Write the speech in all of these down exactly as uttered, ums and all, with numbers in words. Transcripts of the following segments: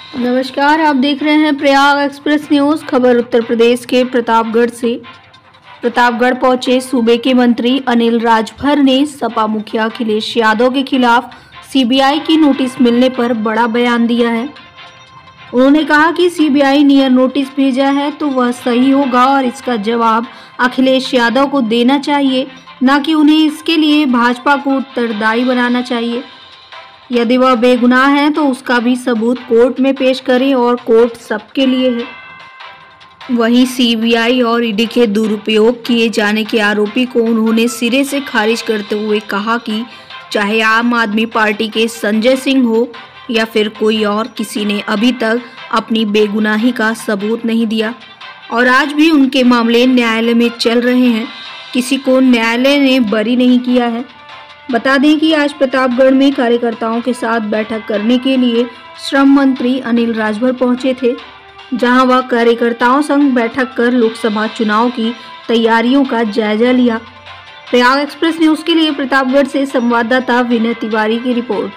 नमस्कार, आप देख रहे हैं प्रयाग एक्सप्रेस न्यूज। खबर उत्तर प्रदेश के प्रतापगढ़ से। प्रतापगढ़ पहुंचे सूबे के मंत्री अनिल राजभर ने सपा मुखिया अखिलेश यादव के खिलाफ सीबीआई की नोटिस मिलने पर बड़ा बयान दिया है। उन्होंने कहा कि सीबीआई ने नोटिस भेजा है तो वह सही होगा और इसका जवाब अखिलेश यादव को देना चाहिए, न कि उन्हें इसके लिए भाजपा को उत्तरदायी बनाना चाहिए। यदि वह बेगुनाह है तो उसका भी सबूत कोर्ट में पेश करें और कोर्ट सबके लिए है। वहीं सीबीआई और ईडी के दुरुपयोग किए जाने के आरोपी को उन्होंने सिरे से खारिज करते हुए कहा कि चाहे आम आदमी पार्टी के संजय सिंह हो या फिर कोई और, किसी ने अभी तक अपनी बेगुनाही का सबूत नहीं दिया और आज भी उनके मामले न्यायालय में चल रहे हैं। किसी को न्यायालय ने बरी नहीं किया है। बता दें कि आज प्रतापगढ़ में कार्यकर्ताओं के साथ बैठक करने के लिए श्रम मंत्री अनिल राजभर पहुंचे थे, जहां वह कार्यकर्ताओं संग बैठक कर लोकसभा चुनाव की तैयारियों का जायजा लिया। प्रयाग एक्सप्रेस न्यूज के लिए प्रतापगढ़ से संवाददाता विनय तिवारी की रिपोर्ट।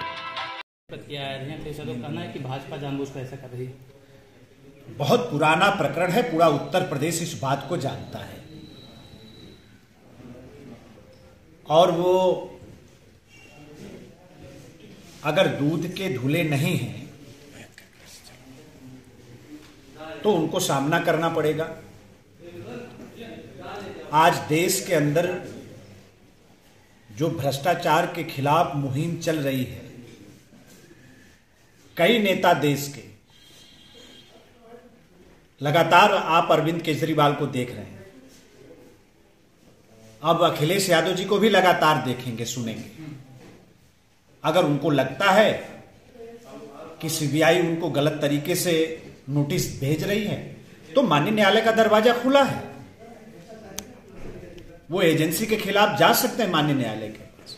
कहना है कि भाजपा जानबूझकर ऐसा कर रही है। बहुत पुराना प्रकरण है, पूरा उत्तर प्रदेश इस बात को जानता है और वो अगर दूध के धुले नहीं हैं तो उनको सामना करना पड़ेगा। आज देश के अंदर जो भ्रष्टाचार के खिलाफ मुहिम चल रही है, कई नेता देश के लगातार आप अरविंद केजरीवाल को देख रहे हैं, अब अखिलेश यादव जी को भी लगातार देखेंगे, सुनेंगे। अगर उनको लगता है कि सीबीआई उनको गलत तरीके से नोटिस भेज रही है तो माननीय न्यायालय का दरवाजा खुला है, वो एजेंसी के खिलाफ जा सकते हैं माननीय न्यायालय के पास।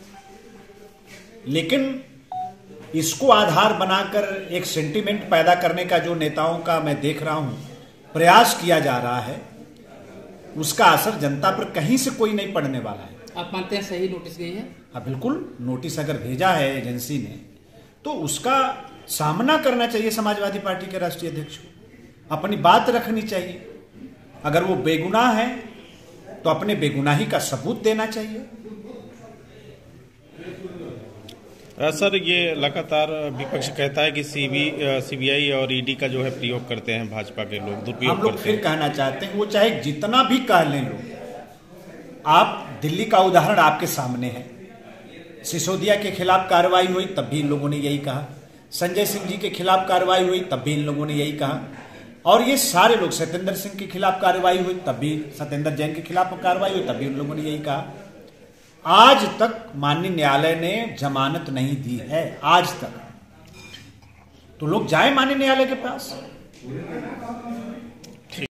लेकिन इसको आधार बनाकर एक सेंटीमेंट पैदा करने का जो नेताओं का मैं देख रहा हूं प्रयास किया जा रहा है, उसका असर जनता पर कहीं से कोई नहीं पड़ने वाला है। आप मानते हैं सही नोटिस गई है? हाँ बिल्कुल, नोटिस अगर भेजा है एजेंसी ने तो उसका सामना करना चाहिए समाजवादी पार्टी के राष्ट्रीय अध्यक्ष को, अपनी बात रखनी चाहिए। अगर वो बेगुनाह है तो अपने बेगुनाही का सबूत देना चाहिए। सर, ये लगातार विपक्ष कहता है कि सीबी सीबीआई और ईडी का जो है प्रयोग करते हैं भाजपा के लोग, दुरुपयोग हम लोग फिर कहना चाहते हैं, वो चाहे जितना भी कह लें लोग। आप दिल्ली का उदाहरण आपके सामने है, सिसोदिया के खिलाफ कार्रवाई हुई तब भी इन लोगों ने यही कहा, संजय सिंह जी के खिलाफ कार्रवाई हुई तब भी इन लोगों ने यही कहा, और ये सारे लोग, सत्येंद्र सिंह के खिलाफ कार्रवाई हुई तब भी, सत्येंद्र जैन के खिलाफ कार्रवाई हुई तब भी उन लोगों ने यही कहा। आज तक माननीय न्यायालय ने जमानत नहीं दी है, आज तक। तो लोग जाए माननीय न्यायालय के पास।